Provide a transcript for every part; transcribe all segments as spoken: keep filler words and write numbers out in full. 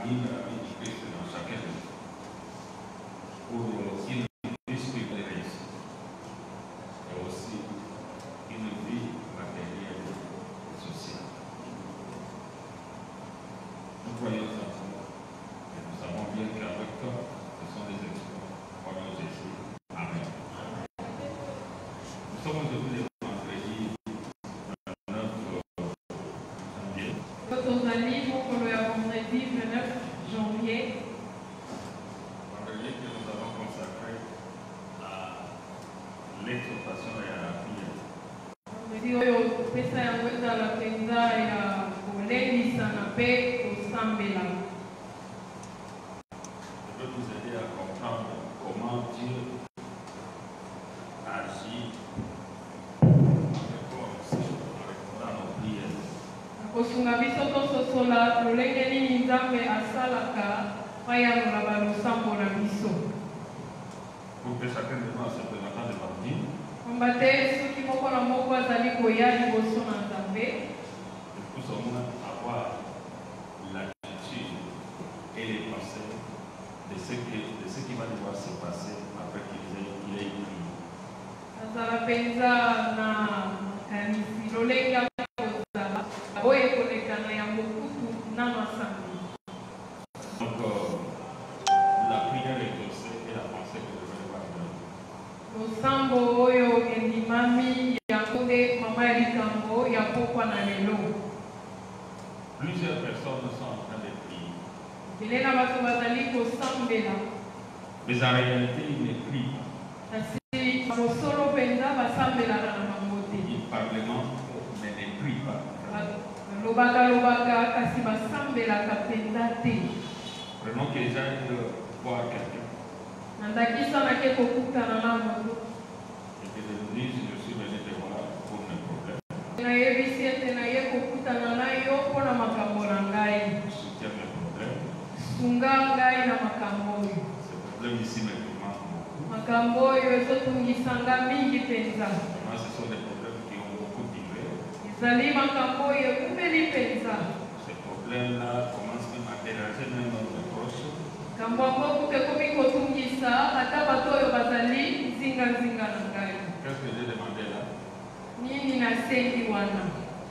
vie de la vie de Christ dans chacun de nous. Pour qu'il puisse vivre les réussites. Et aussi une vie matérielle et sociale. Nous croyons en toi. Et nous savons bien qu'avec toi, ce sont des exploits. Au nom de Jésus. Amen. Nous sommes aujourd'hui le vendredi vingt-neuf janvier. Vendredi vingt-neuf janvier. Vendredi que nous avons consacré à l'exhortation et à la prière. Vendredi oyo pesa yango ezala mpenza ya kolendisa na mpe kosambela. Je veux vous aider à comprendre comment Dieu agit dans nos prières. Kosunga biso tososola lolenge nini Nzambe asalaka payanola balosambo na biso. Pour que chacun de nous se présentant devant Dieu, Komba te soki moko na moko azali koya liboso na Nzambe, nous puissions avoir l'attitude et les pensées de ce, que, de ce qui va devoir se passer après qu'il ait, qu'il ait prié. azala mpenza na kanisi lolenge akozala oyo ekolekana yango kutu na masambi. Donc, euh, la prière exaucée et la pensée que je vais devoir donner. Losambo oyo endimami yango nde mama ya likambo ya pokwa na lelo. Plusieurs personnes sont en train de prier. Ebele na bato bazali kosambela. Mais en réalité, ils ne prient pas. Kasi mosolo mpenza basambelaka na bango te. Ils parlement, mais ne prient pas. Lobaka lobaka kasi basambelaka mpenza te. Prenons que j'aille voir quelqu'un. Nandakisa nake kokutana na moto. Et que je lui dise, je suis venu te voir pour mes problèmes. Nayebisi ete naye kokutana na yo mpona makambo na ngai. Je soutiens mes problèmes. Sunga ngai na makambo oyo. Ces problèmes ici me tourmentent beaucoup. Makambo oyo ezotungisanga mingi mpenza. Vraiment, ce sont des problèmes qui ont beaucoup duré. Ezali makambo oyo ekumeli mpenza. Ces problèmes-là commencent même à déranger même nos proches. Makambo yango kutu ekomi kotungisa ata bato oyo bazali nzinga-nzinga na ngai. Qu'est-ce que j'ai demandé là? Nini nasengi wana?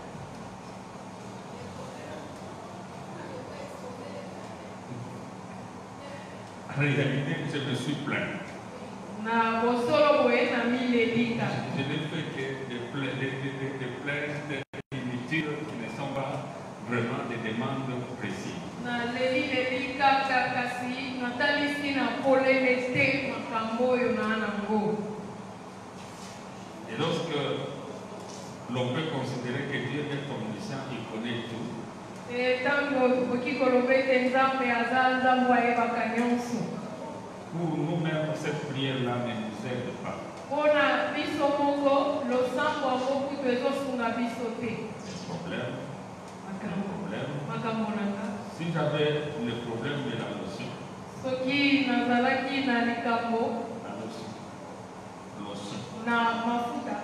En réalité, je me suis plaint. Na bosolo boye na milelika. Je n'ai fait que des plaintes, des, des, des, des plaintes inutiles qui ne sont pas vraiment des demandes précises. Na leli leli kaka kasi natalisi na polele te makambo oyo na nango. Et lorsque l'on peut considérer que Dieu est omniscient, il connaît tout. E tango okoki koloba ete Nzambe aza Nzambe ayebaka nyonso. Pour nous-mêmes, cette prière-là ne nous aide pas. Mpona biso moko losambo yango kutu ezosunga biso te. Le problème, le problème, Makambo nanga. si j'avais le problème de la notion, Soki nazalaki na likambo la notion, notion, na mafuta.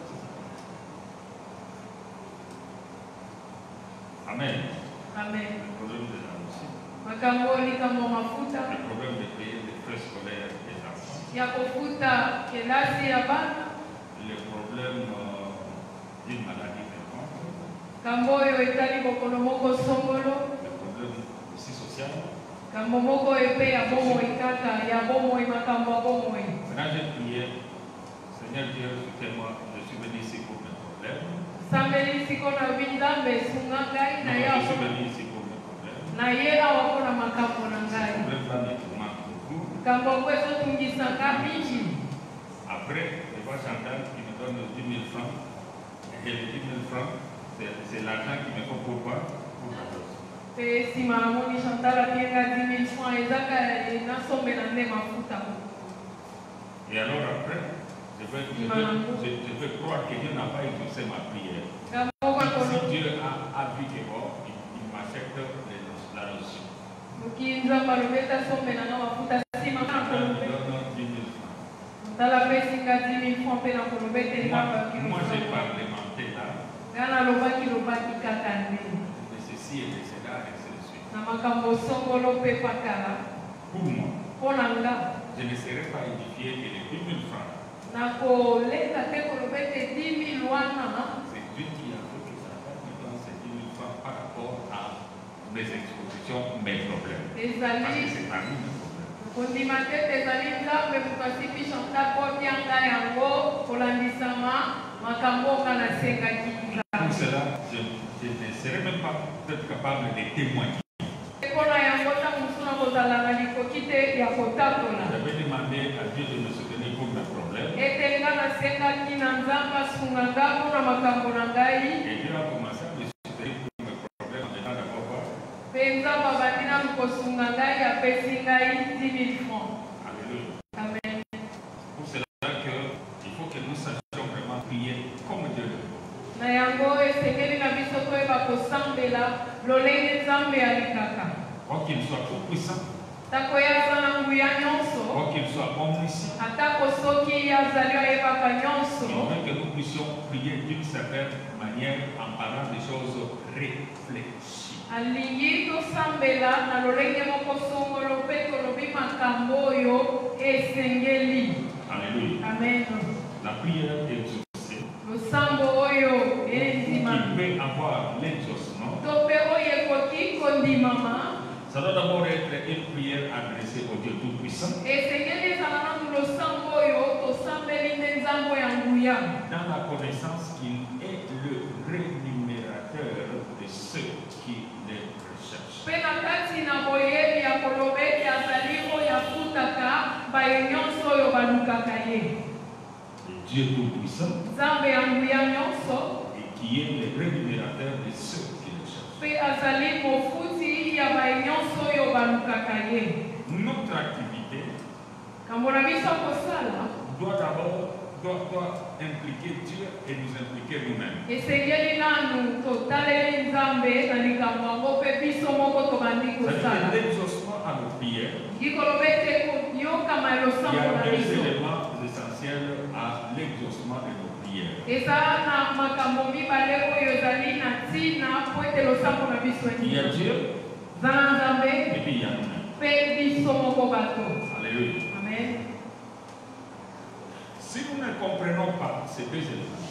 Amen. Amen. Le problème de la notion, Makambo likambo mafuta. le problème de payer les frais scolaires des enfants, Ya kofuta kelasi ya bana. le problème euh, d'une maladie quelconque, Kambo oyo etali bokono moko songolo. le problème aussi social. Kambo moko epe ya bomoi kaka ya bomoi makambo ya bomoi. Maintenant, j'ai prié, Seigneur Dieu, soutiens-moi, je suis venu ici pour mes problèmes. Sambeli siko na Nzambe sunga ngai na Non, ya je suis venu ici pour mes problèmes. na ye awa mpona makambo na Le ngai. problème là me tourmente beaucoup. Kambo yango ezotungisanga mingi. Après, je vois Chantal qui me donne dix mille francs. Et les dix mille francs, c'est l'argent qu'il me faut pour quoi? Pour la dose. Pe nsima namoni Chantal apienga dix mille francs ezaka nasombela nde mafuta. Et alors après, je veux, je veux, je, je veux croire que Dieu n'a pas exaucé ma prière. Si Dieu a, a vu que bon, il, il m'achète la notion. Soki Nzambe alobi etasombela nga mafuta nsima nga Je nakoloba donne dix mille francs. tala pesinga dix mille francs mpe nakoloba ete Nzambe Moi, akili moi j'ai parlementé là. nga nalobaki lobaki kaka nde. De ceci et de cela, et ainsi de suite. Pour moi, je ne serais pas édifié que les dix mille francs. C'est Dieu qui a fait que ça va dans ces dix mille francs par rapport à mes expositions, mes problèmes. Parce que c'est pas lui le problème. Pour cela, je, je ne serais même pas peut-être capable de témoigner. J'avais demandé à Dieu de me soutenir pour mes problèmes. Et Dieu a commencé à me soutenir pour mes problèmes en étant d'abord quoi? Alléluia. Amen. Pour cela que il faut que nous sachions vraiment prier comme Dieu le veut. Quoi qu'il soit tout puissant, quoi qu'il soit omniscient, il veut que nous puissions prier d'une certaine manière en parlant des choses réfléchies. Alléluia. Amen. La prière exaucée, qui peut avoir l'exaucement, ça doit d'abord être une prière adressée au Dieu Tout-Puissant. Dans la connaissance qu'il est le rémunérateur de ceux qui le recherchent. Dieu Tout-Puissant, et qui est le rémunérateur de ceux qui le cherchent. Notre activité doit d'abord doit, doit impliquer Dieu et nous impliquer nous-mêmes. L'exaucement à nos prières, il y a deux éléments essentiels à l'exaucement de nos prières. Il y a Dieu et puis il y a nous-mêmes. Alléluia. Amen. Si nous ne comprenons pas ces deux éléments,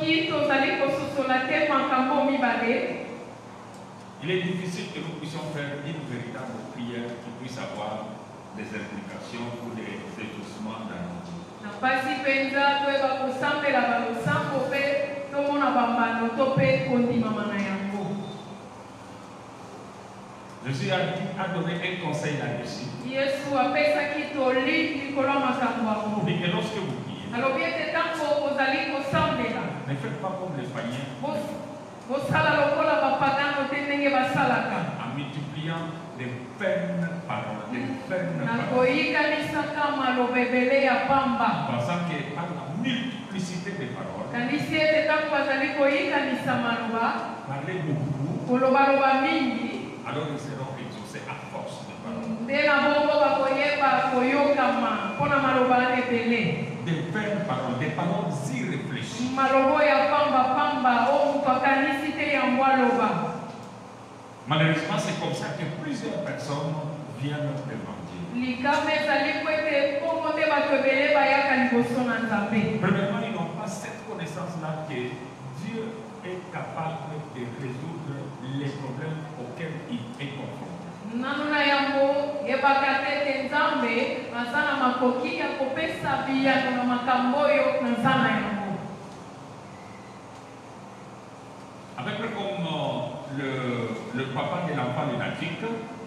il est difficile que nous puissions faire une véritable prière qui puisse avoir des implications ou des exaucements dans nos vies. Jésus a, a donné un conseil là-dessus. Il dit que lorsque vous priez, ne faites pas comme les païens, en multipliant les vaines paroles, les vaines paroles, pensant que par la multiplicité des paroles, parler beaucoup, alors ils seront exaucés à force de paroles. Des vaines paroles, des paroles irréfléchies. Malheureusement, c'est comme ça que plusieurs personnes viennent l'évangile. Premièrement, ils n'ont pas cette connaissance-là que Dieu est capable de résoudre les problèmes auxquels il est confronté. Avec comme le, le papa de l'enfant lunatique,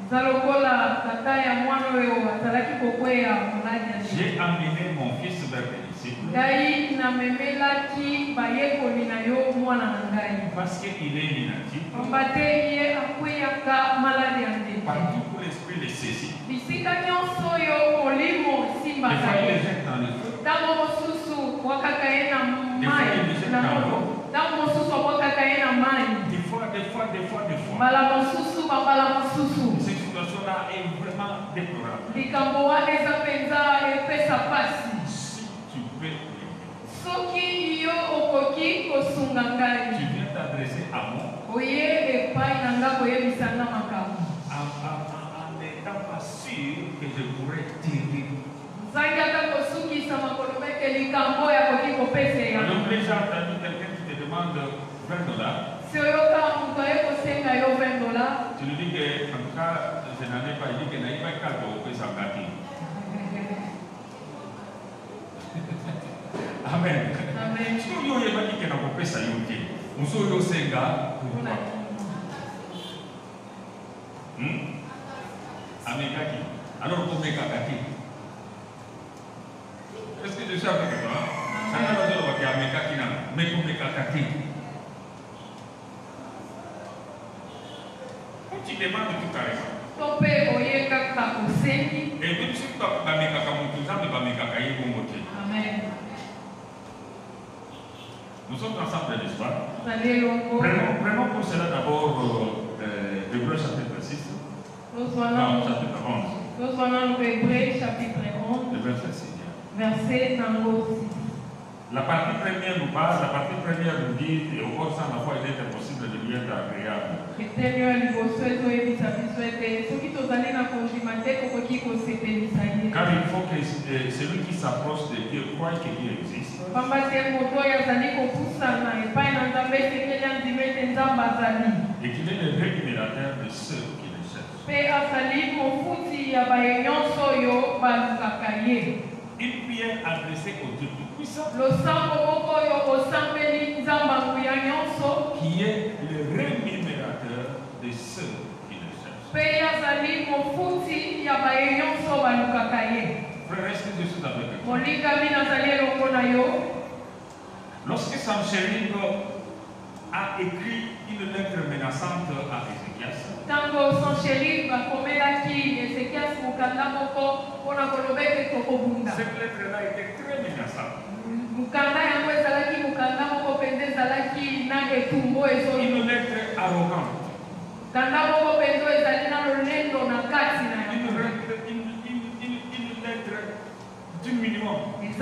j'ai amené mon fils vers les disciples parce qu'il est lunatique. Partout où l'esprit les saisit, des fois il les jette dans le feu, des fois il les jette dans l'eau, des fois, des fois, des fois, des fois. Cette situation-là est vraiment déplorable. Si tu peux tu viens t'adresser à moi, à en n'étant pas sûr que je pourrais t'aider. Donc déjà entendu quelqu'un qui te demande vingt dollars. Tu lui dis que, en tout cas, je n'en ai pas, il dit que n'a pas calme au pays sans gâter. Amen. Amen. Si vous avez dit que n'a pas fait ça, vous avez dit que Hmm? Amekaki. Alors, pour Mekakaki. Est-ce que je sais avec toi? Ça n'a pas besoin de Amekaki, mais pour Mekakaki. Quand tu demandes tout carrément. Et même si tu as Mekaka, tu as Mekakaï pour montrer. Amen. Nous sommes ensemble de l'histoire. Prenons, prenons pour cela d'abord euh, Hébreux chapitre six. Non, chapitre onze. Nous allons Hébreux chapitre onze. Le verset six. Verset numéro six. La partie première nous parle, la partie première nous dit, et au corps sans la foi, il est impossible de lui être agréable. Car il faut que celui qui s'approche de Dieu croie que Dieu existe. Et qu'il est le rémunérateur de ceux qui le cherchent. Une prière adressée au Dieu Tout-Puissant, qui est le rémunérateur de ceux qui le cherchent. Frère, est-ce que je suis avec vous? Lorsque Sanchérib a écrit une lettre menaçante à Ézéchias, cette lettre-là était très menaçante. Une lettre arrogante. Une lettre, une, une, une, une lettre diminuant.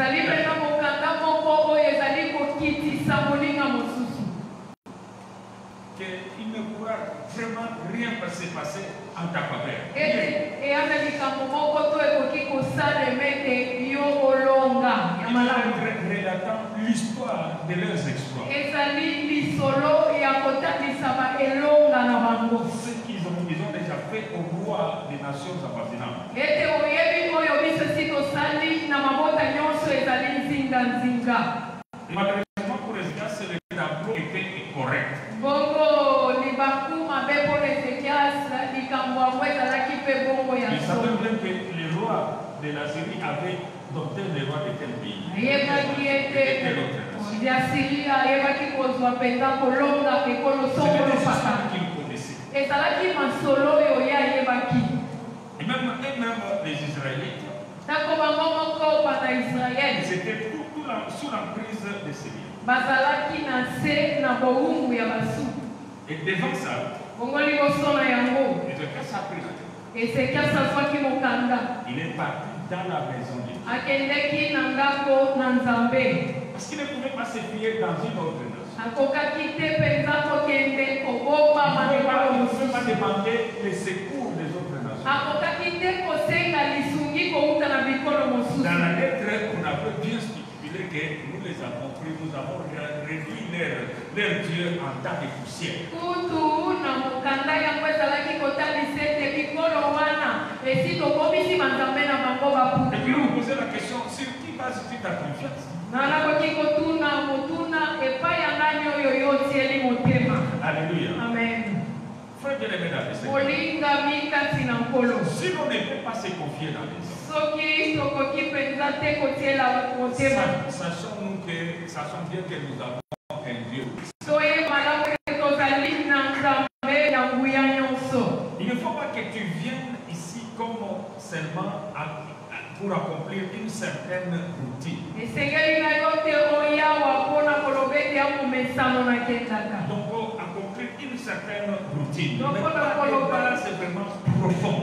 Qu'il ne pourra vraiment rien se passer en ta faveur. Il relatant l'histoire de leurs exploits. Ce qu'ils ont, ils ont déjà fait au roi des nations appartenantes. Et malheureusement pour Ézéchias, le tableau était correct. Il savait bien que le roi de la Syrie avait dompté le roi de quel pays? De quelle autre nation? C'était des histoires qu'il connaissait. Et même, et même les Israélites, ils étaient tout, tout la, sous l'emprise de Syrie. Et devant ça, Ézéchias a pris la tête. Il est parti dans la maison de Dieu. Parce qu'il ne pouvait pas se fier dans une autre nation. Il ne pouvait pas demander le secours des autres nations. Dans la lettre, on avait bien stipulé que nous les avons pris, nous avons réduit leur, leur Dieu en tas de poussière. Et puis on posait la question, sur qui base-tu ta confiance? Alléluia. Amen. Frère bien-aimé dans le Seigneur, si l'on ne peut pas se confier dans les hommes, sachons-nous que, sachons bien que nous avons un Dieu. Il ne faut pas que tu viennes ici comme seulement à, pour accomplir une certaine routine. Donc, pour accomplir une certaine routine. Mais pas c'est vraiment profond.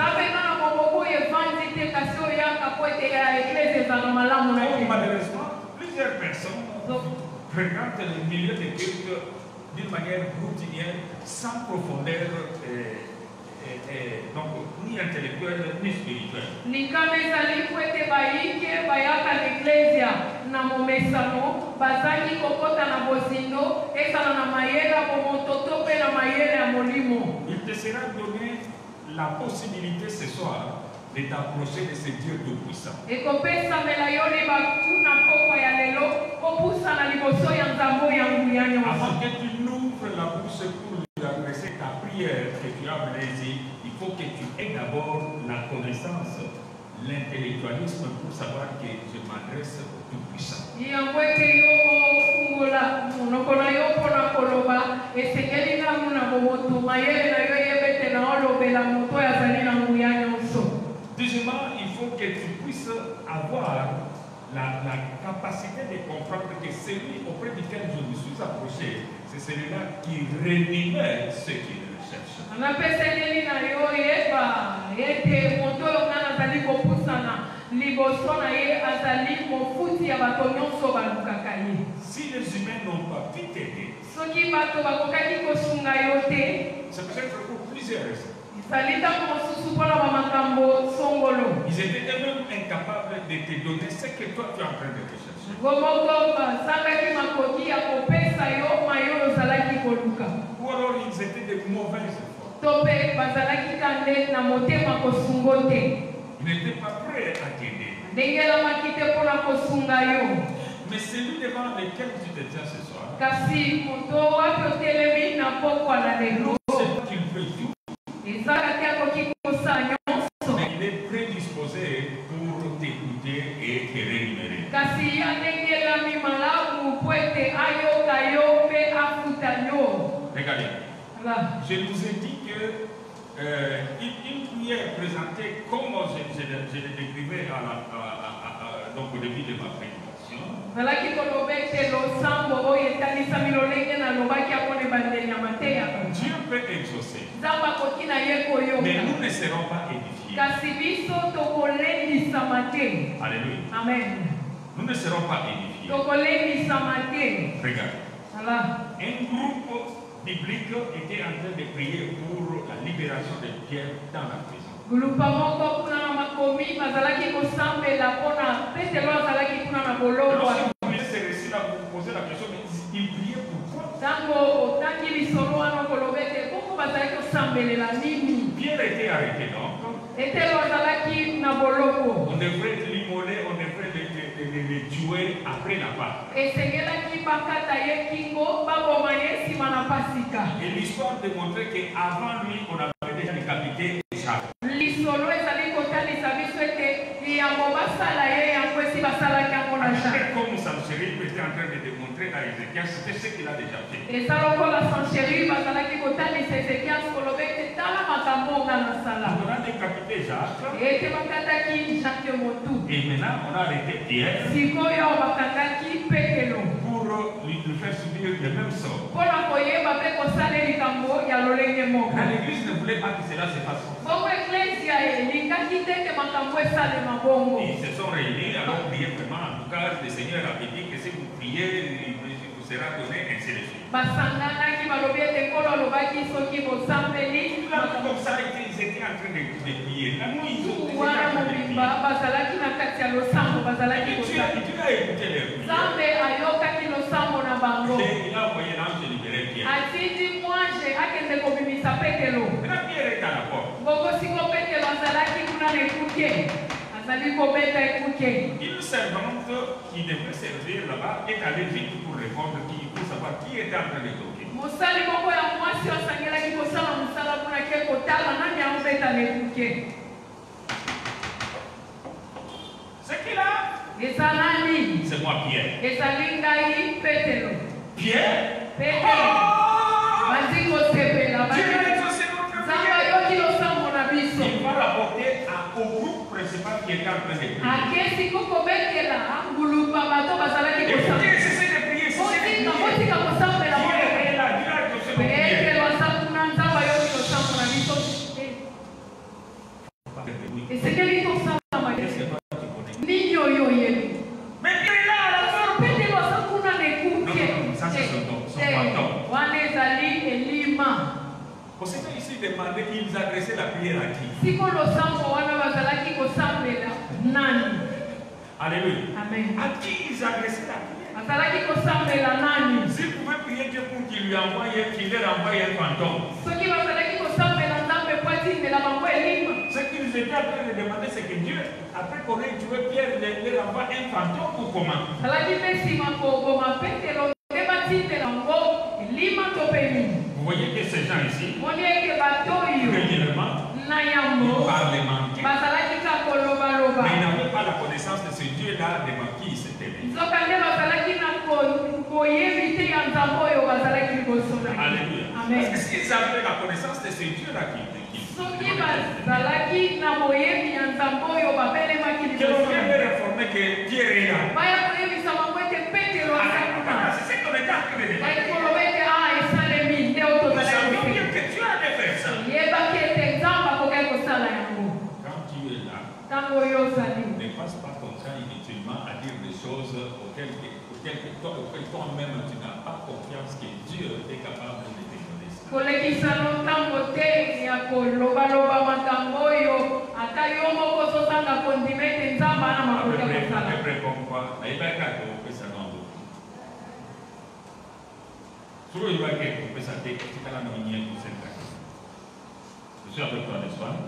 Malheureusement, plusieurs personnes fréquentent le milieu de culte d'une manière routinière, sans profondeur et, et, et, donc, ni intellectuelle ni spirituelle. Ni kama ezali kwete bayike bayaka l'Ecclesia na momesano bazali kokota na bozindo ezala na mayela bomototo pe na mayela ya molimo. Il te sera donné la possibilité ce soir de t'approcher de ce Dieu tout-puissant. Ekopesa melayoni bakuna poko ya lelo kopusa na liboso ya nzambo ya nguyanya. Avant que tu n'ouvres la bouche pour lui adresser ta prière que tu as menée ici, il faut que tu aies d'abord la connaissance, l'intellectualisme pour savoir que je m'adresse au tout-puissant. Yangwete yo fungola monokona yo pona koloba esengeli na muna bomoto mayele na yo yebete na olobela moto ya zali na nguyanya oso. Deuxièmement, il faut que tu puisses avoir la, la capacité de comprendre que celui auprès duquel je me suis approché, c'est celui-là qui rémunère ceux qui le recherchent. Si les humains n'ont pas pu t'aider, c'est peut-être pour plusieurs raisons. Ils étaient eux-mêmes incapables de te donner ce que toi tu es en train de rechercher. Ou alors ils étaient de mauvais efforts. Ils n'étaient pas prêts à t'aider. Mais celui devant lequel tu te tiens ce soir, c'est toi qui le fais tout. Mais il est prédisposé pour t'écouter et te rémunérer. Regardez, je vous ai dit que euh, une prière présentée comme je, je, je le décrivais à la, à, à, à, donc au début de ma prédication. Dieu peut exaucer. Mais nous ne serons pas édifiés. Alléluia. Amen. Nous ne serons pas édifiés. Regarde. Un groupe biblique était en train de prier pour la libération de Pierre dans la prison. Lorsque vous lisez ce récit-là, vous vous posez la question, mais il priait pourquoi? Pierre était arrêté, non? On devrait l'immoler, on devrait le, le, le, le tuer après la Pâque. Et l'histoire démontrait qu'avant lui, on avait déjà décapité Jacques. Comme Sanchéribe était en train de démontrer à Ézéchias, c'était ce qu'il a déjà fait. On a décapité Jacques. Et maintenant, on a arrêté Pierre pour lui, lui faire subir le même sort. L'église ne voulait pas que cela se fasse. Ils se sont réunis, alors prier vraiment. En tout cas, le Seigneur avait dit que si vous priez, il vous sera donné, ainsi de suite. Comme ça, ils étaient en train de prier. La nuit, ils ont été en train de prier. Et Dieu a écouté leur prière. Il a envoyé l'ange de libérer Pierre. Maintenant, Pierre est à la porte. Une servante qui devait servir là-bas est allée vite pour répondre, pour savoir qui était en train de toquer. C'est qui là? C'est moi, Pierre. Pierre? Oh! Dieu a exaucé notre prière. Il va rapporter au groupe principal qui est en train de prier. Écoutez, cessez de prier, cessez de prier. Dieu est là, Dieu a exaucé notre prière. Mais Dieu est là, là. Non, non, ça c'est son nom, son fantôme. Vous savez, ici, ils demandaient, ils adressaient la prière à qui? Alléluia. Amen. À qui ils adressaient la prière? S'ils pouvaient prier Dieu pour qu'il lui envoie, qu'il leur envoie un fantôme. Ce qu'ils étaient en train de demander, c'est que Dieu, après qu'on ait tué Pierre, leur envoie un fantôme ou comment? Vous voyez que ces gens ici, régulièrement, ils parlementaient, mais ils n'avaient pas la connaissance de ce Dieu-là devant qui ils s'étaient mis. Alléluia. Parce que s'ils avaient la connaissance de ce Dieu-là qui que l'on vient de réformer que Pierre est là. C'est ce qu'on est en train de dire. Nous savions bien que Dieu allait faire ça. Quand tu es là, ne passe pas ton temps inutilement à dire des choses auxquelles, auxquelles toi-même tu n'as pas confiance que Dieu est capable de te donner ça. À peu près comme quoi, je suis avec toi, n'est-ce pas?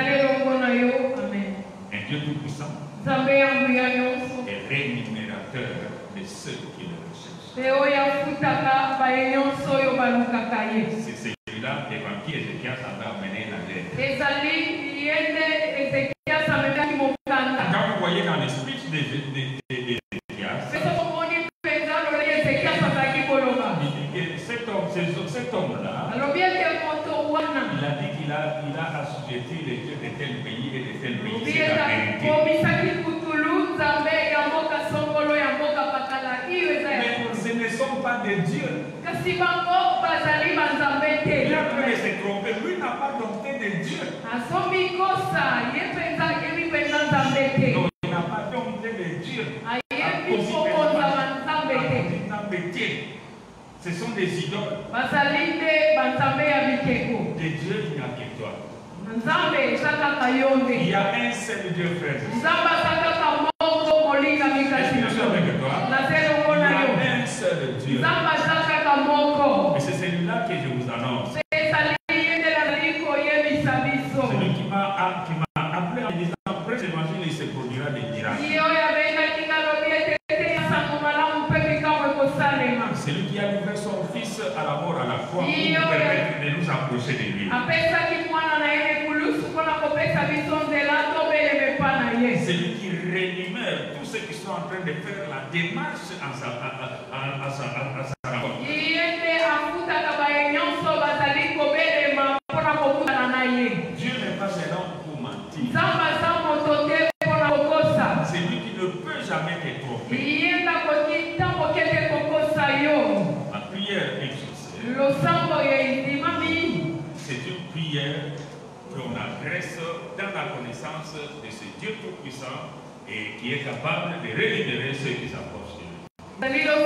Un Dieu tout-puissant est rémunérateur de ceux qui le recherchent. C'est celui-là devant qui Ézéchias avait amené la lettre. Quand vous voyez dans les speech d'Ézéchias, cet homme-là, il a dit qu'il a, il a assujetti les dieux de tel pays et de tel pays. C'est la vérité. Mais ce ne sont pas des dieux. Il a pu se tromper. Lui n'a pas dompté des dieux. Non, il n'a pas dompté des dieux. Ce sont des idoles. Des dieux qui n'ont que toi. Il y a un seul Dieu, frère. Est-ce que je suis avec toi? Il y a un seul Dieu. Et c'est celui-là que je vous annonce. Celui qui m'a appelé en disant, après l'évangile, il se produira des miracles. Celui qui a livré son fils à la mort à la croix pour nous permettre de nous approcher de lui. Celui qui rémunère tous ceux qui sont en train de faire la démarche à sa, à, à, à sa, à sa rencontre. Dieu n'est pas un homme pour mentir. C'est lui qui ne peut jamais te tromper. La prière exaucée, c'est une prière qu'on adresse dans la connaissance de ce Dieu tout-puissant et qui est capable de rémunérer ceux qui s'approchent de lui. Je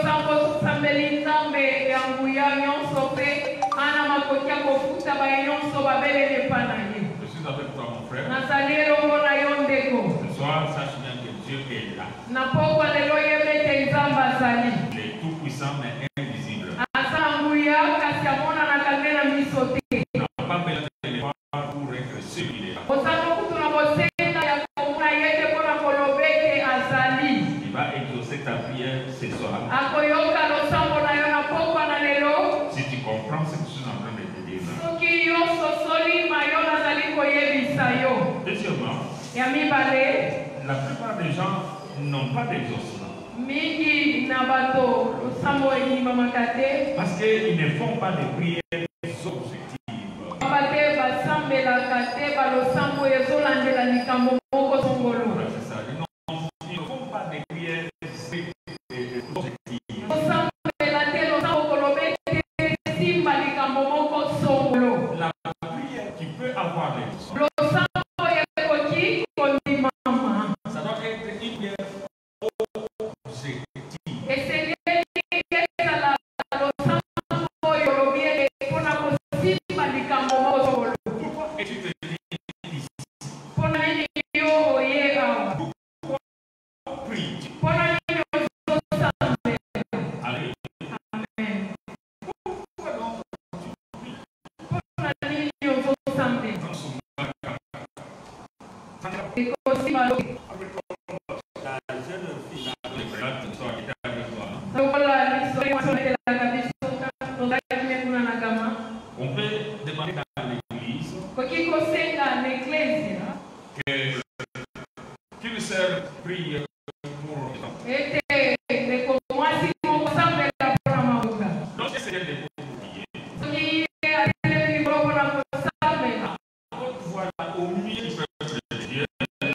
suis avec toi, mon frère. Ce soir, sache bien que Dieu est là. Il est tout-puissant mais invisible. On n'a pas besoin de le voir pour être sûr qu'il est là. Il va exaucer ta prière ce soir. Si tu comprends ce que je suis en train de te dire là. Deuxièmement, la plupart des gens n'ont pas d'exaucement. Parce qu'ils ne font pas de prières objectives. C'est ça. Ils ne font pas de prières objectives. La prière qui peut avoir des sons. Ça doit être une prière objective. santé. Et aussi maloké. La jeune fille, la histoire qui était avec toi. On peut demander dans l'église que qu'une sœur prie pour les enfants. Donc, c'est des mots pour prier. Voilà, au milieu du peuple de Dieu.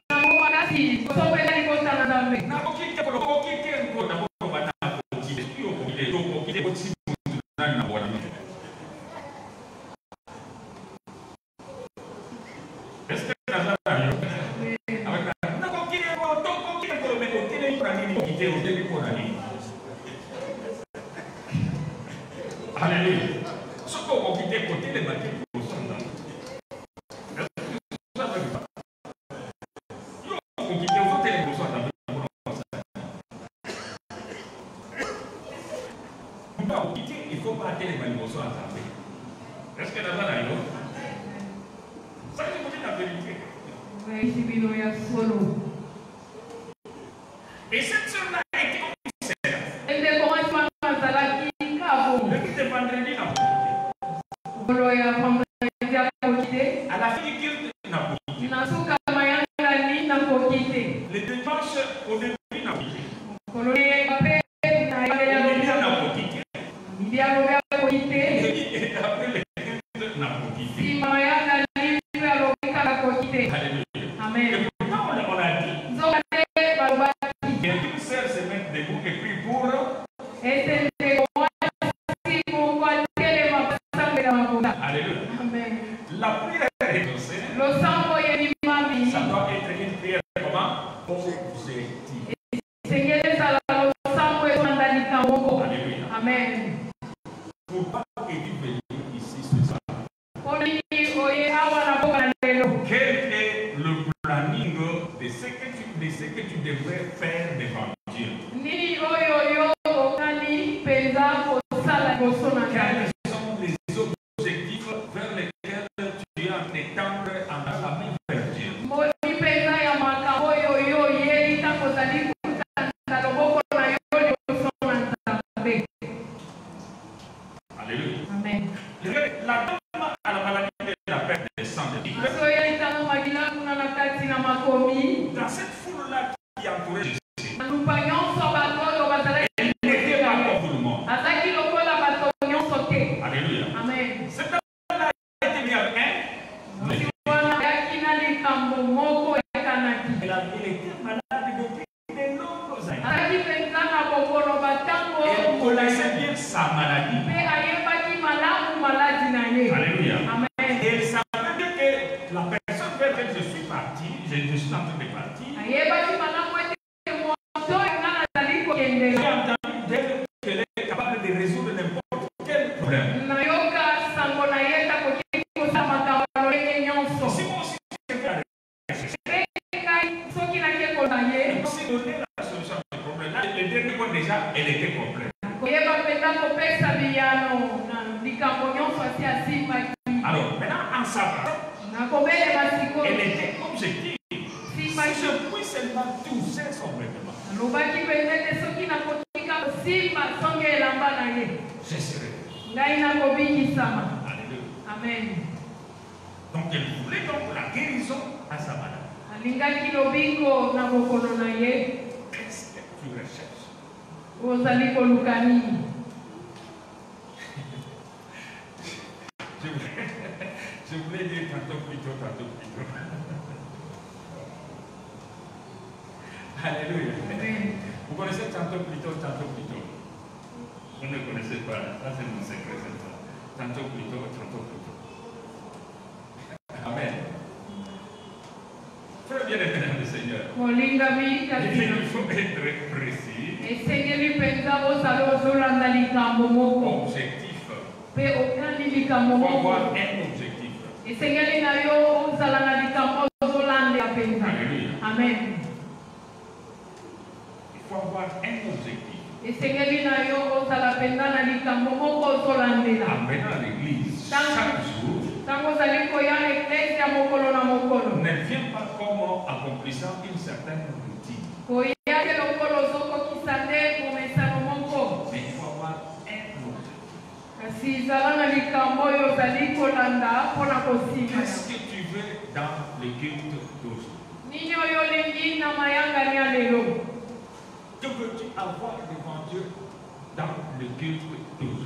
Est-ce que alléluia. Ce qu'on va quitter côté les bâtiments pour son temps. Il faut pas que les manifestations ensemble. Est-ce que dans la radio, ça c'est pour la vérité. Et cette sœur-là a été commissaire. Le huit vendredi n'a pas quitté. À la fin du culte n'a pas quitté. Le dimanche au début n'a pas quitté. Et après le culte n'a pas quitté. Amen. Et pourtant on a dit. Et une sœur se met debout et puis pour. Alléluia. Amen. La prière est exaucée. Ça doit être une prière comment? Objective. Alléluia. Amen. Pour pas que tu viennes ici ce soir. Quel est le planning de ce que tu, de ce que tu devrais faire devant Dieu? Quels sont les objectifs vers lesquels tu es en étendre en la main vers Dieu? Alléluia. Amen. La dame à la maladie de la perte des sang de Dieu. Dans cette foule-là qui entourait Jésus, elle n'était pas comme tout le monde. Alléluia. Amen. Cette dame-là a été mise avec un. Elle était malade depuis de nombreuses années. Elle connaissait bien sa maladie. Alléluia. Amen. Et elle savait bien que la personne vers laquelle je suis parti, je, je suis en train de partir, j'ai entendu d'elle qu'elle est capable de résoudre n'importe quel problème. Si moi aussi je fais la si donner la solution à ce problème-là, le dernier point déjà, elle était complète. Alors, maintenant, en savoir, elle était objective. Si je puis seulement toucher son vêtement, je serai. Alléluia. Amen. Donc, elle voulait donc la guérison à sa malade. Qu'est-ce que tu recherches? Je voulais, je voulais dire tantôt plus tôt, tantôt plus tôt. Alléluia. Vous connaissez tantôt plus tôt, tantôt plus tôt. Vous ne connaissez pas, ça c'est mon secret, c'est ça. Tantôt plus tôt, tantôt plus tôt. Amen. Frère bien-aimé dans le Seigneur, il faut être précis. Objectif. Il faut avoir un objectif. Alléluia. Amen. Il faut avoir un objectif. En venant à l'église chaque jour, Ne viens pas comme accomplissant une certaine routine. Mais il faut avoir un objectif. Qu'est-ce que tu veux dans le culte d'aujourd'hui? Que veux-tu avoir devant Dieu dans le culte d'aujourd'hui?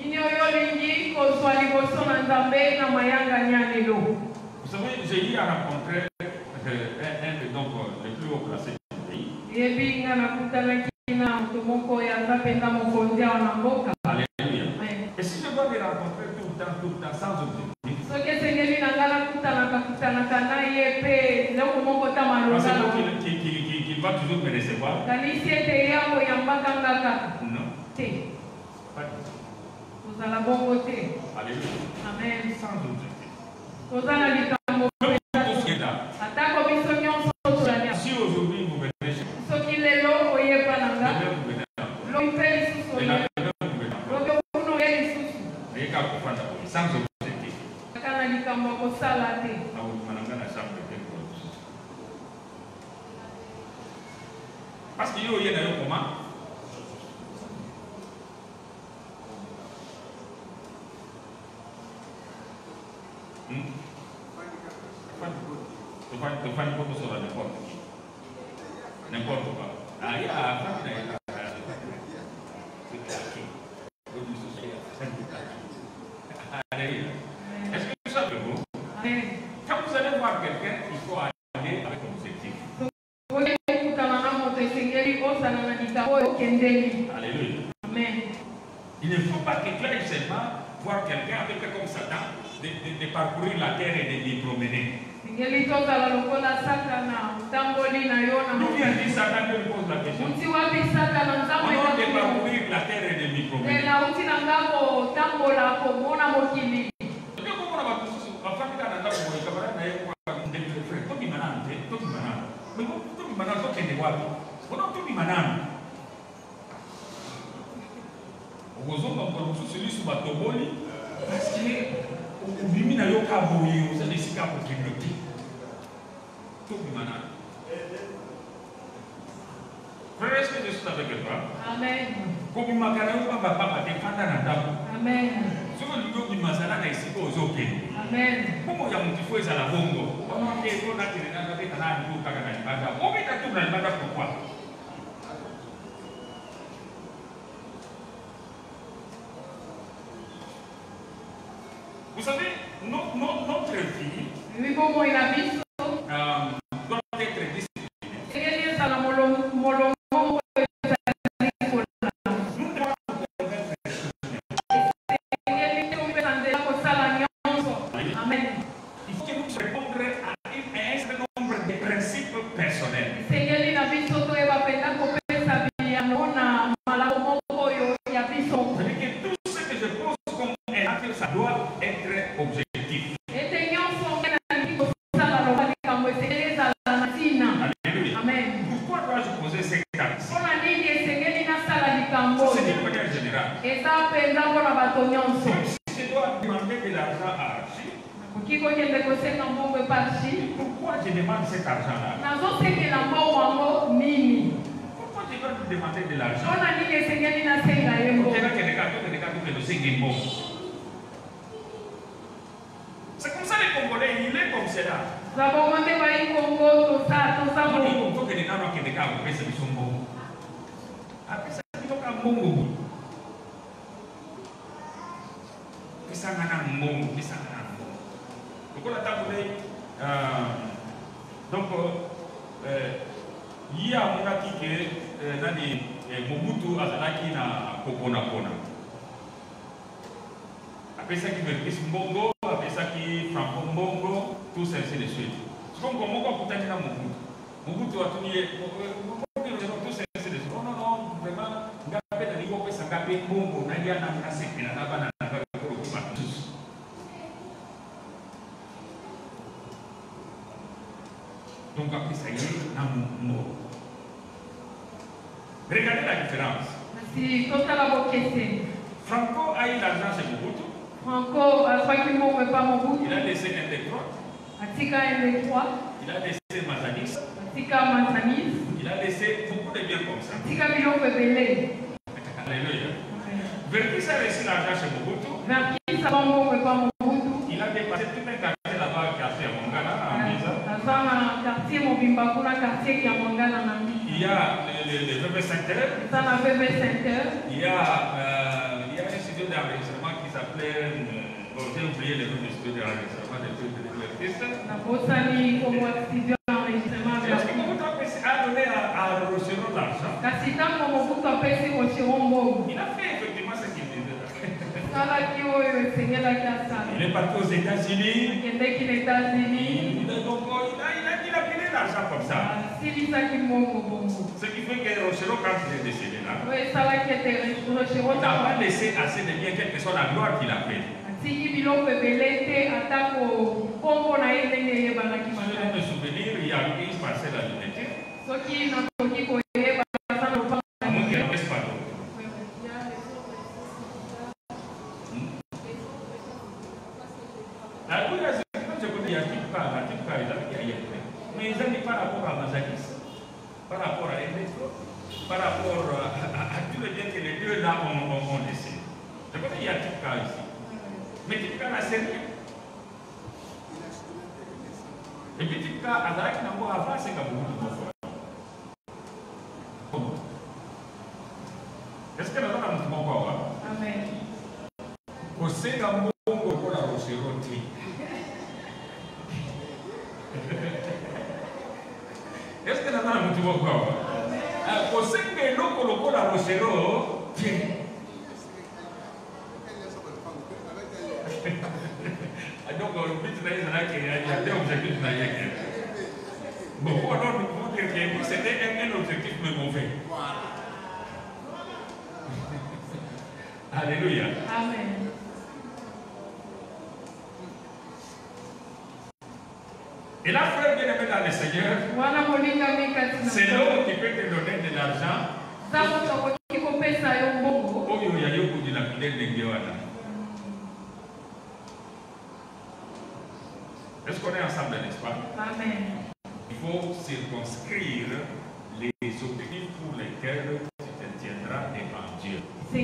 Vous savez, j'ai eu à rencontrer euh, un, un de donc, les plus haut placés du pays. Alléluia. Et si je dois les rencontrer tout le temps, tout le temps, sans objectif, parce que qu'il qu'il, qu'il, qu'il va toujours me recevoir. Non. Pas du tout. Vous allez à bon côté. Alléluia. Amen. Sans objectif. Si aujourd'hui vous venez chez moi, demain vous venez encore. Et la demain vous venez encore. Et quand vous faites d'abord, sans objectif. Parce qu'il y a eu un comment? Tu fais une photo sur n'importe qui. N'importe quoi. Ah, il y a un est-ce que vous savez vous? Quand vous allez voir quelqu'un, il faut aller avec un objectif. Alléluia. Amen. Il ne faut pas que tu ailles seulement voir quelqu'un avec comme Satan de, de, de parcourir la terre et de l'y promener. Nous lui a dit Satan lui pose la question. Comment de parcourir la terre et de l'y promener? Parce que ubimi na yo ka boye oza nesika ko kinote to bimana. Frère, est-ce que je suis avec toi? Amen. Comme makana yo papa papa te fanda na ndako. Amen. Soki lido bimasana na esika ozoke. Amen. Como ya mutifo ezala bongo. Ono ke ko na tene na beta na ndu kaka na ibada. O beta tu na ibada pourquoi? Vous savez, no, no, notre vie euh, doit être disciplinée. Il faut que nous répondions à un certain nombre de principes personnels. Tout ce que je pose comme un acte, ça doit être objectif. Alléluia. Pourquoi dois-je poser cet acte? C'est d'une manière générale. Même si je dois demander de l'argent à Archie, pourquoi je demande cet argent-là? Pourquoi je dois lui demander de l'argent? C'est comme ça les Congolais, il est comme cela. Donc, il y a un qui est Mobutu Azanaki na Kokona Kona. Après ça qui veut dire Mbongo, après ça qui Franco Mbongo, tout ça ainsi de suite. C'est comme comment on peut dire Mobutu. Mobutu a tout nié. Tout ça ainsi de suite. Non, non, non, vraiment, Ngapé na Ligo Pesa Ngapé Mbongo, Nadia na Sepi, na Nabana na Kokoma tous. Donc après ça y est, na Mbongo. Regardez la différence. Franco a eu l'argent chez Mobutu. Encore, il a laissé un des trois. Atika un des trois. Il a laissé Mazanis. Atika Mazanis. Il a laissé beaucoup de biens comme ça. Atika Biloko Belé. Alléluia. Vers qui ça a reçu l'argent chez Mobutu? Vers qui ça va Mobutu? Il a dépassé tout un quartier là-bas, quartier à Mongana, à Misa. Quartier Mobimba, quartier qui a Mongana. Il y a le V V Center. Ça n'a V V Center. Il y a, euh, il y a un studio d'enregistrement qui s'appelait, euh, bon, j'ai oublié le nom du studio d'enregistrement des trucs de l'artiste. La Bossani, comme studio d'enregistrement. Est-ce que Mobutu a donné à, à Rocheron l'argent? Il a fait effectivement ce qu'il disait. Il est parti aux États-Unis. Il, il, a, donc, il, a, il, a, il a pris l'argent comme ça. Ce qui fait que Rocheron, quand il est décédé là, il n'a pas laissé assez de biens, quelle que soit la gloire qu'il a fait. Si je me souvenir, il y a eu une parcelle à l'unité. Mais ils ont par rapport à Mazakis, par rapport à Electro, par rapport à, à, à tous les biens que les deux là ont, ont, ont laissé. Je connais, il y a Tipka ici. Mais Tipka n'a servi. Et puis Tipka, à Zaki n'a pas avancé comme beaucoup de fois. Est-ce que nous avons un petit peu encore? Amen. Au Ségambo, on a reçu rôti. Est-ce que nous avons un petit peu encore? Au Ségambo, on a reçu rôti. Donc, le but de la qu'il y a des objectifs. Bon, alors, nous pouvons dire que c'était un objectif mais mauvais. Alléluia. Amen. Et là, frère bien-aimé dans le Seigneur, c'est l'homme qui peut te donner de l'argent. Est-ce qu'on est ensemble, n'est-ce pas? Amen. Il faut circonscrire les objectifs pour lesquels tu te tiendras devant Dieu.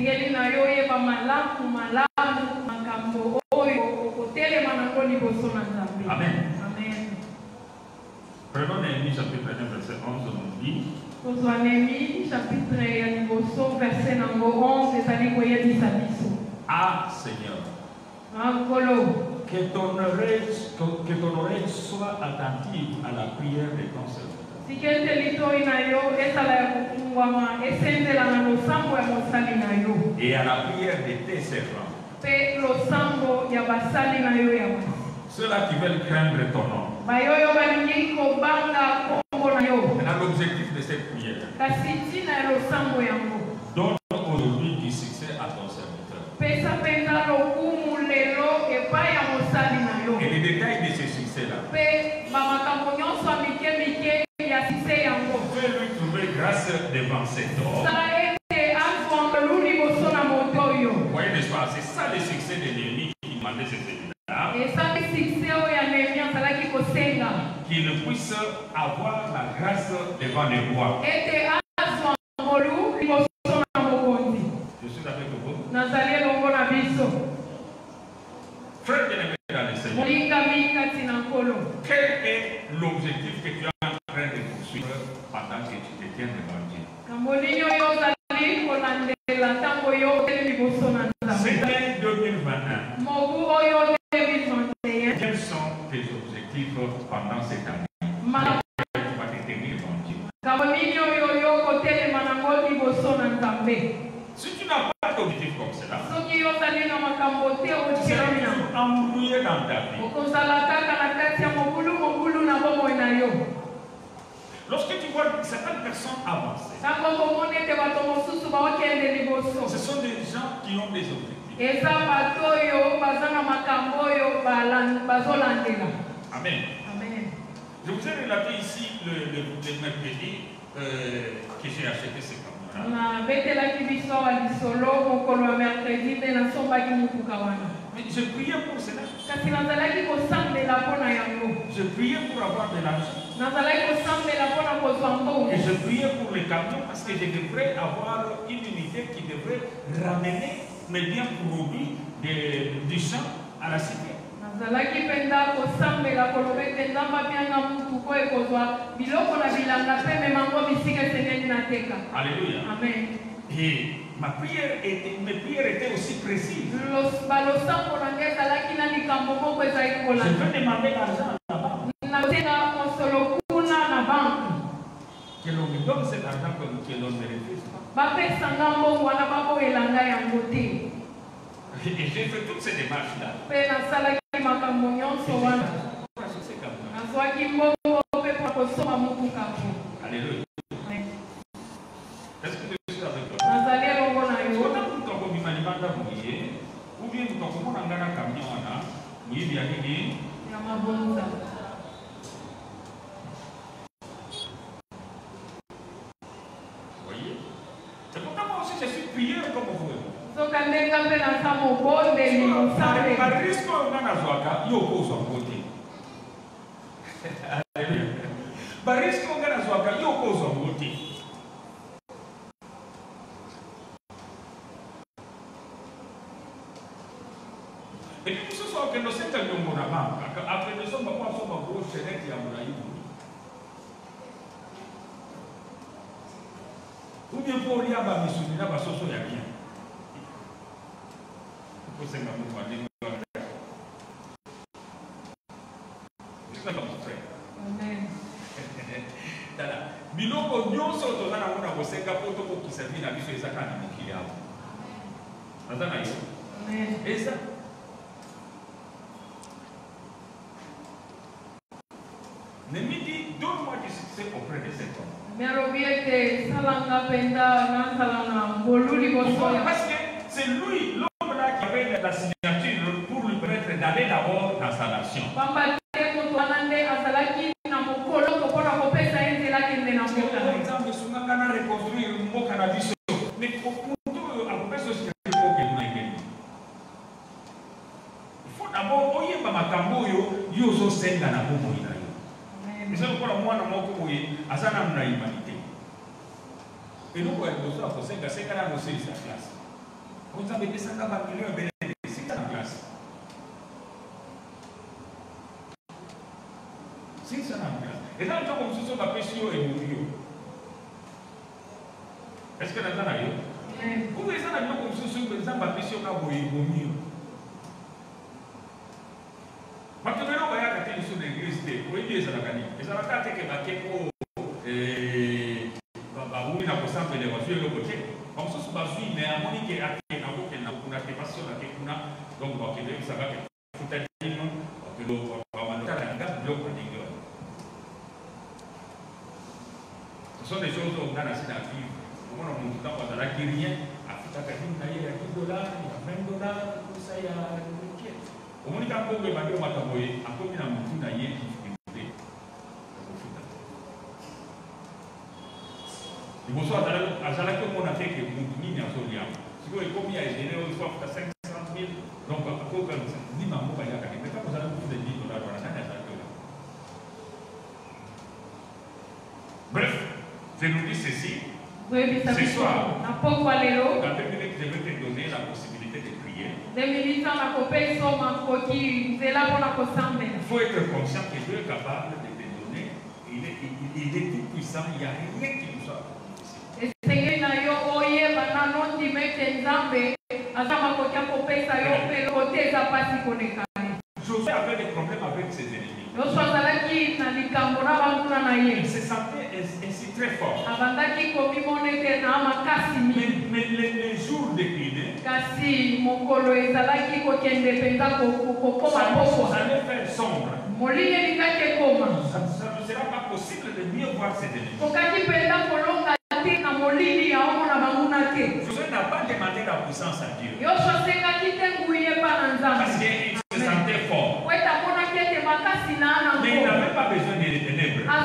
Amen. Amen. Prenons Néhémie chapitre un, verset onze, on dit. Néhémie chapitre un, verset onze, Ah Seigneur, que ton oreille, que ton oreille soit attentive à la prière de ton serviteur. Et à la prière de tes servants. Ceux-là qui veulent craindre ton nom. Maintenant, l'objectif de cette prière. Donne aujourd'hui du succès à ton serviteur. Et les détails de ce succès-là. Fais-lui trouver grâce devant cet homme. Vous voyez, n'est-ce pas? C'est ça le succès de Néhémie qui demandait ce celui-là. Qu'il puisse avoir la grâce devant le roi. Je suis avec vous. Frère bien-aimé dans le Seigneur, quel est l'objectif que tu es en train de poursuivre pendant que tu te tiens devant Dieu? C'était deux mille vingt et un. Quels sont tes objectifs pendant cette année? Tu vas te tenir devant Dieu. Si tu n'as pas d'objectif comme cela, tu seras toujours embrouillé dans ta vie. Lorsque tu vois certaines personnes avancer, ce sont des gens qui ont des objectifs. Amen. Amen. Je vous ai relaté ici le, le, le mercredi euh, que j'ai acheté ce caméra. Mais je priais pour cela. Kasi nazalaki kosambela mpona yango. Je priais pour avoir de l'argent. Nazalaki kosambela mpona kozwa mbongo. Et je priais pour les camions parce que je devrais avoir une unité qui devrait ramener mes biens produits du champ à la cité. Nazalaki penda kosambela koloba ete nzambe apianga mutu po ekozwa biloko na bilanga mpe memango bisika esengeli na teka. Alléluia. Amen. Et ma prière était, mes prières étaient aussi précises. Je veux demander l'argent à la banque. Que l'on me donne cet argent que l'on me refuse. Et j'ai fait toutes ces démarches-là. Alléluia. Est-ce que tu suis avec toi? Ou bien nous avons un camion, oui, bien dit. Voyez? C'est pourquoi moi aussi je suis prieur comme vous. Par risque, on a un côté. Alléluia. Par risque, on a un côté. Et puis, ce soit que nous sommes dans le monde, après nous sommes pas sur ma grosse chaîne qui a mon aïe. Ou bien pour lui, à ma mission, il n'a pas sauté à rien. Il faut s'en aller. C'est ça comme frère. Amen. Biloko nyonso tozana mona kosenga poto ko kisabi na biso ezaka na mokili awa. Azana yo. Amen. Eza ne me dit, donne-moi du succès auprès de cet homme. Parce que c'est lui, l'homme là qui avait la signature pour lui permettre d'aller d'abord dans sa nation. Mais pour tout, à peu ceci, il faut d'abord, oye makambo yo, yo zo senga na bomo ina yo. Mais c'est pourquoi moi na moko oye, asana na humanité. Et nous quoi nous ça pour senga senga na aussi sa classe. Vous savez que ça va million bénéfice dans la classe. C'est ça la classe. Et là on comme ça va pêcher et mourir. Est-ce que dans la yo? Vous voyez ça là comme ça ça va pêcher au cabo et mourir. Maintenant, on va y aller sur l'église. Vous voyez, ça va gagner. Et ça va faire que ma kéko, bah, oui, on a posé un peu de voitures de côté. Comme ça, c'est pas sûr, mais à mon avis, à qui on a beaucoup de gens qui passent sur la kéko, donc on va dire que ça va être tout à fait non, que l'on va manquer la gare, bloc de gueule. Ce sont des choses qu'on a assez à vivre. Comment on monte dans la qui rien, à tout à fait, il y a dix dollars, il y a vingt dollars, tout ça, il y a. Au moins, quand on veut bander au mataboye, à combien de temps on a eu difficulté. Il faut soit à la que on a fait que nous n'y a pas de si vous avez combien de généraux, il faut faire cinq cent mille. Donc, à quoi que nous n'y avons pas gagné. Mais quand vous avez plus de dix dollars, on a gagné ça. Bref, je nous dis ceci. Ce soir, dans deux minutes, je vais te donner la possibilité de prier. Il faut être conscient que Dieu est capable de te donner. Il est, il, il est tout puissant. Il n'y a rien qui nous soit impossible. Josué avait des problèmes avec ses ennemis. Il se sentait ainsi très fort. Mais, mais les, les jours déclinaient. Ça allait faire sombre. Ça, ça ne sera pas possible de mieux voir ses ennemis. Josué n'a pas demandé la puissance à Dieu. Parce qu'il se sentait fort. Mais il n'avait pas besoin des ténèbres. Il a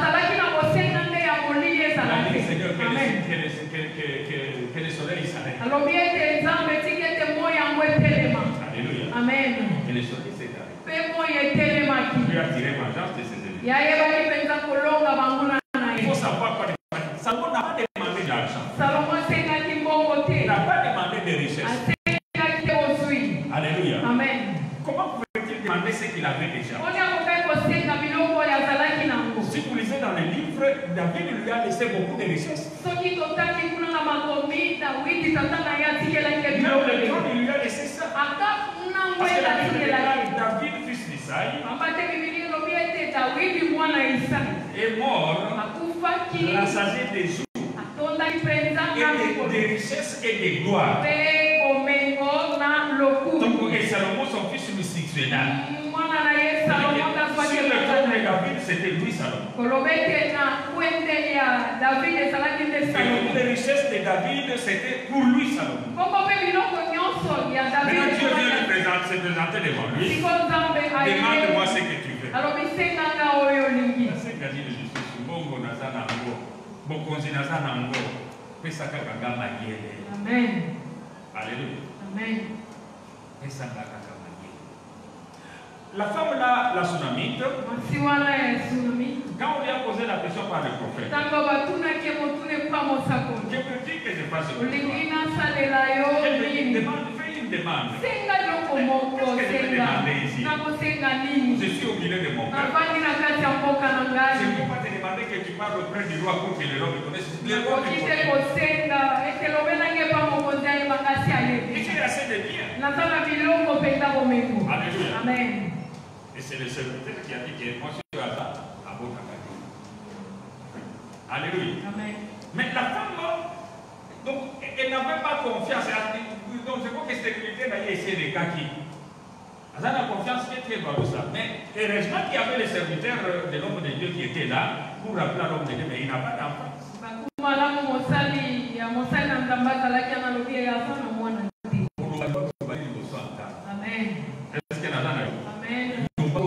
dit, Seigneur, que, que, que, que, que le soleil s'arrête. Alléluia. Amen. Et le soleil s'est arrêté. Pe Dieu a tiré vengeance de ses ennemis. yayebaki mpenza kolonga banguna na Il ye. faut savoir quoi. Salomon n'a pas demandé d'argent. Salomo asengaki mbongo Il te, n'a pas demandé de richesse. asengaki te ozwi. Alléluia. Amen. Comment pouvait-il demander ce qu'il avait déjà? Oni akokai kosenga biloko oyo azalaki nango. Si vous lisez dans les livres, David lui a laissé beaucoup de richesses. Soki totaki kuna na makomi, Dawidi tata na ye atikelaki Même biloko le ebele. trône, il lui a laissé ça. Ata nango Parce que ye la Bible atikelaki. déclare David, fils d'Isaïe, Ambate bibili elobi ete Dawidi mwana Isaka est mort, akufaki rassasié des jours, atondaki mpenza et na des, mikolo des richesses et des gloires. mpe bomengo na lokumu. Donc, et Salomon, son fils, lui succéda. Mwana na ye Salomo tazwaki Sur le trône de mpenza. David, c'était lui, Salomon. Koloba ete na kwende ya David ezalaki nde Et toutes Salomo. les richesses de David, c'était pour lui, Salomon. Bongo mpe biloko nyonso ya Maintenant, David Dieu vient ezalaki. lui présenter, se présenter devant lui. Siko Nzambe Demande-moi aye ce que tu veux. alobi senganga oyo olingi. C'est gagné de justice. Bongo naza nango. Bokonzi naza nango. Pesa kaka nga mayele. Amen. Alléluia. Amen. Pesa nga kaka mayele. La femme là, la Sunamite, Mwasi wana ya Sunami. quand on lui a posé la question par le prophète, Ntango batunaki motune kwa mosakoli. je peux dire que je fasse pour toi. Olingi nasalela yo Elle me nini? demande, fais une demande. Senga loko moko Qu'est-ce que je peux senga. demander ici? Nakosenga nini? Je suis au milieu de mon cœur. Navandi na kati ya mboka na Je ne ngai. peux pas te demander que tu parles auprès du roi pour que le roi me connaisse. Le roi me Nakoki te connaît. kosenga ete lobe nange pa mokonzi ayeba kasi Et ayebi. j'ai assez de biens. Naza na biloko mpenza bomengo. Alléluia. Amen. Et c'est le serviteur qui a dit que moi je suis à ça, à votre académie. Alléluia. Amen. Mais la femme, donc, elle n'avait pas confiance. Donc, je crois que cette culture a essayé de kaki. Elle a confiance qui est très value ça. Mais heureusement qu'il y avait le serviteur de l'homme de Dieu qui était là pour rappeler à l'homme de Dieu, mais il n'a pas d'enfant. Malamu mosali ya mosali na nzambe azalaki analobi aza na mwana te. Amen. Est-ce que Nazana Amen.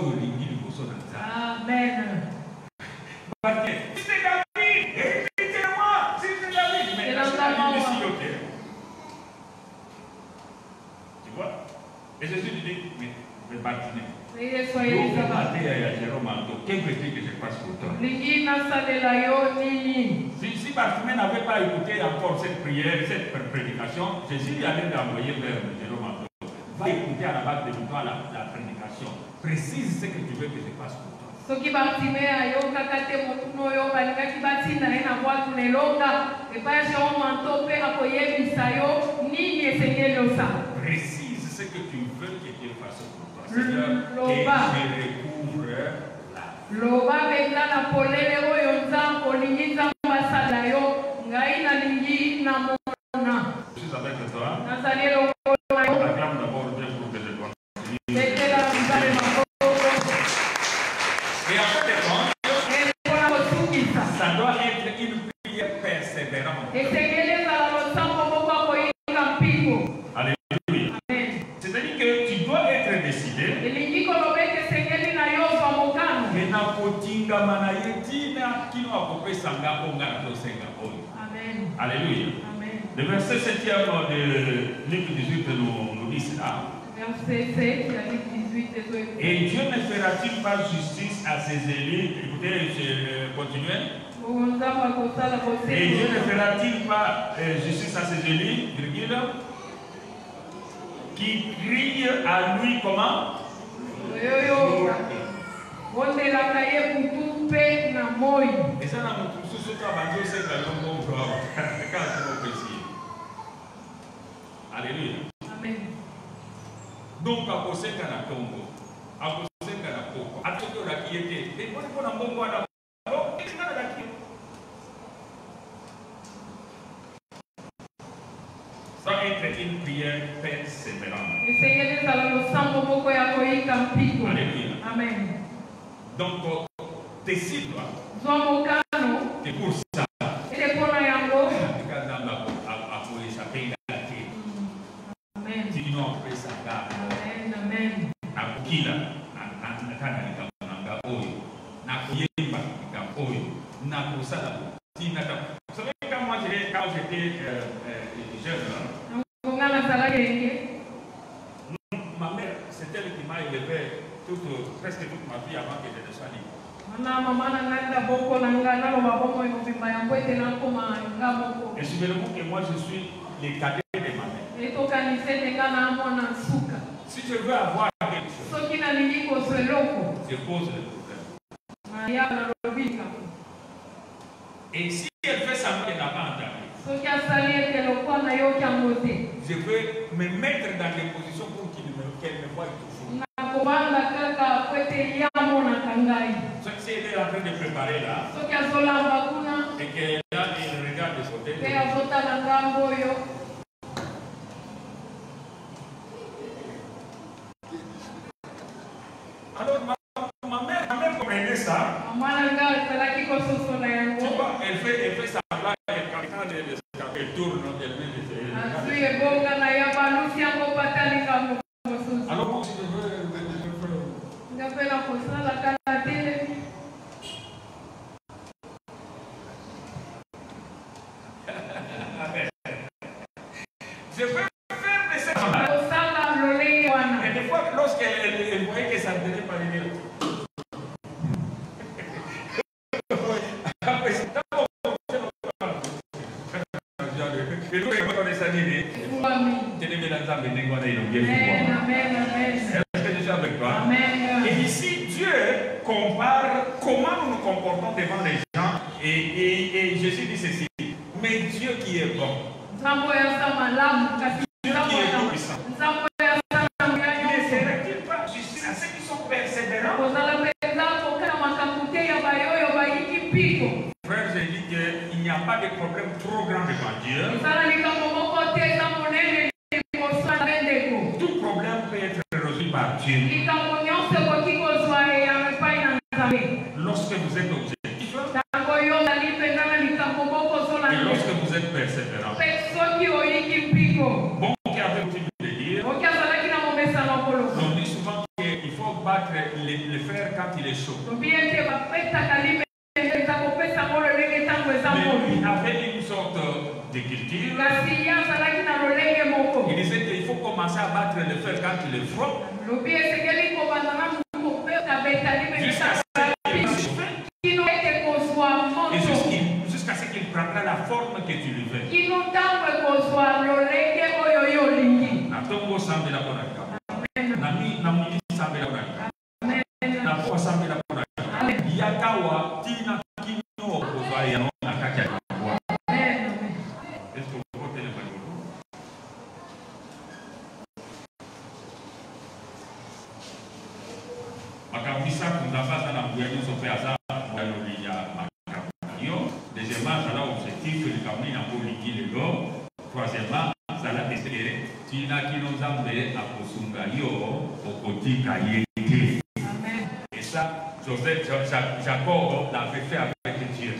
Amen. C'est David, invitez-moi, c'est David. Mais là, c'est David ici, ok. Tu vois? Et Jésus lui dit, mais, mais Bartimée, Yesu ayebisaka. quel veux-tu que je fasse pour toi? Lingi nasalela yo nini? Si, si Bartimée n'avait pas écouté encore cette prière, cette prédication, Jésus lui allait l'envoyer vers Jérôme Anto. Va écouter à la base de toi la, la prédication. Précise ce que tu veux que je fasse pour toi. Soki Bartime ayokaka te motuno oyo balingaki batinda ye na bwatu nelonga epai ya Jérôme Anto mpe akoyebisa yo nini esengeli osala. Précise ce que tu veux que Dieu fasse pour toi. Seigneur, que Loba. je recouvre là. Loba benga na polele oyo nzambe olingi nzambe asala yo ngai nalingi namona. Je suis avec toi. Nazali elongo na yo. Acclame d'abord Dieu pour que je dois. Betela nzambe maboko. Et en fait de compte, Mpona kosukisa. ça doit être une prière persévérante. Esengeli ezala losambo moko akoyika mpiko. Alléluia. Amen. C'est-à-dire que tu dois être décidé. Elingi koloba ete esengeli na yo ozwa mokano. Mais na kotingama na ye tina kino akopesa nga onga na tosenga oyo. Amen. Alléluia. Amen. Le verset septième de Luc dix-huit nous, nous dit cela. Verset sept, il a dit dix-huit et tout. Et Dieu ne fera-t-il pas justice à ses élus? Écoutez, je continue. Et Dieu ne fera-t-il pas euh, justice à ses élus, virgule, qui crient à lui comment? Et ça, dans notre sous c'est que l'homme bon gloire. Quand c'est précis. Alléluia. Amen. Donc, à cause de la Congo, à cause de la Congo, à tout la qui était, et pour le bon bon à ça être une prière persévérante. Alléluia. Amen. Donc, décide-toi. C'est pour ça. Amen. Sinon, après ça, Amen. Amen. nakukila nakana likambo oyo nakuyemba likambo oyo nakusala tina ta. Vous savez quand moi j'étais quand j'étais euh, euh, jeune, hein, ma mère c'est elle qui m'a vie avant que je ne sois libre. Et souvenez-vous que moi je suis le cadet de ma mère. Si je veux avoir quelque chose, je pose le problème. Et si elle fait semblant qu'elle n'a pas entendu, je veux me mettre dans des positions pour qu'elle me, qu'elle me voie toujours. Si elle est en train de préparer là, et qu'elle a le regard de son tête, alors ma, ma, mère, ma mère comprenait ça. Tu vois, elle fait, elle fait semblant, elle, quand elle, elle tourne, elle met les yeux. Alors moi, si je veux, je veux faire. Je veux faire de cette manière. Et des fois, lorsqu'elle voyait que ça ne tenait pas les yeux. Est-ce que je suis avec toi? Et ici, Dieu compare comment nous nous comportons devant les gens. Et, et, et Jésus dit ceci. Mais Dieu qui est bon. Dieu qui est tout puissant. Ne serait-il pas justice à ceux qui sont persévérants? Frère, j'ai dit qu'il n'y a pas de problème trop grand devant Dieu. Tout problème peut être résolu par Dieu. Lorsque vous êtes objectif et lorsque vous êtes persévérant. Bon, qu'avez-vous de dire? On dit souvent qu'il faut battre le, le fer quand il est chaud. Mais lui avait une sorte de culture. Il disait qu'il faut commencer à battre le fer quand il est froid. Jusqu'à ce qu'il prendra la forme que tu lui veux. Natongo sambe la bonaka. Nami namuni sambe la bonaka. Napo sambe la bonaka. Yakawa tina kino kozaya no nakaka. Est-ce que vous portez le ballon? Makabisa kundafasa na mbuyanyo sofe asa mbuyanyo liya makabanyo. Deuxièmement, ça a l'objectif que le Cameroun a pour liquider l'eau. Troisièmement, ça l'a espéré. Tina kino zambe akosunga yo okotika yeke. Et ça, Joseph, Jacob l'avait fait avec Dieu.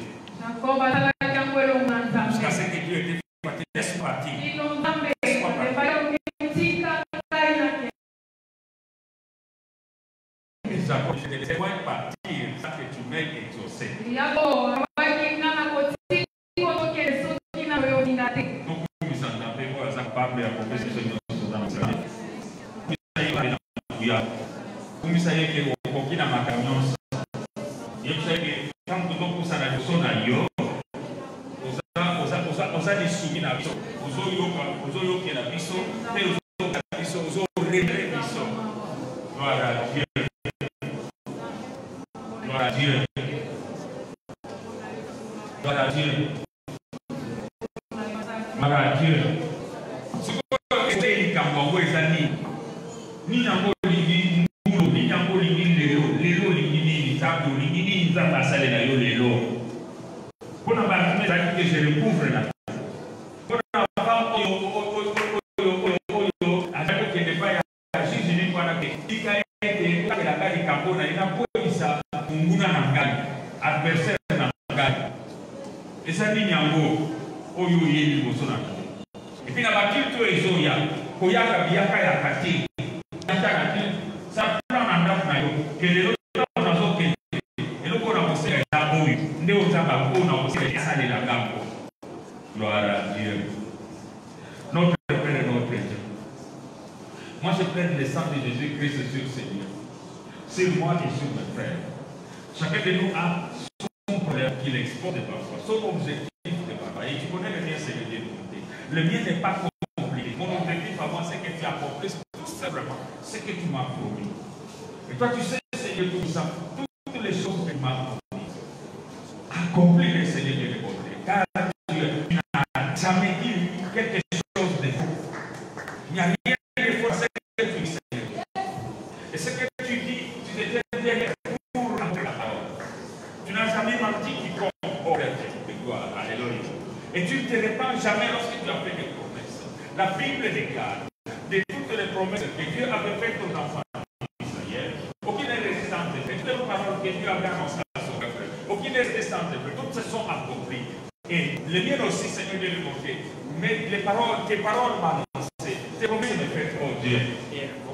Jusqu'à ce que Dieu était parti, laisse partir. Et Jacob, je te laisse partir sans que tu m'aies exaucé. Gloire à Dieu. Gloire à Dieu. Gloire à Dieu. Gloire à Dieu. Ce que c'est les Cambodges, les amis. Ni n'importe qui, ni n'importe qui, les lots, les lots, les guinées, les tableaux, les guinées, les ambassades, les lots. Pour la partie que je recouvre là. Pour la partie adversaire na ngai esa ni nyango oyo yeli bosona et puis na bakilto ezoya koyaka biaka ya kati yaka kati sa plan na ndaf na yo kelelo na zoke eloko na mosela ya boy nde ozaba ko na mosela ya sale la gambo. Gloire à Dieu. Notre Père et notre Dieu. Moi je prends le sang de Jésus-Christ sur Seigneur. sur moi et sur mes frères. Chacun de nous a son problème qu'il expose parfois, son objectif de parfois. Et tu connais le mien, c'est le Dieu de côté. Le mien n'est pas compliqué. Mon objectif à moi, c'est que tu accomplisses tout simplement ce que tu m'as promis. Et toi, tu sais, Seigneur, tout ça, toutes les choses que tu m'as promis. Accomplis les Seigneur de côté. Car tu n'as jamais dit quelque chose de faux. Il n'y a rien de faux à ce que tu dis, Seigneur. Et ce que tu dis, tu te tiens derrière pour rentrer la parole. Tu n'as jamais menti qui compte au Père de gloire. Alléluia. Et tu ne te répands jamais lorsque tu as fait des promesses. La Bible déclare de toutes les promesses que Dieu avait faites aux enfants d'Israël, aucune n'est résistante. Et toutes les paroles que Dieu avait annoncées à son peuple, aucune n'est résistante. Toutes se sont accomplies. Et les miennes aussi, Seigneur, de le montrer. Mais les paroles, tes paroles m'ont annoncé, tes promesses me faites, oh Dieu.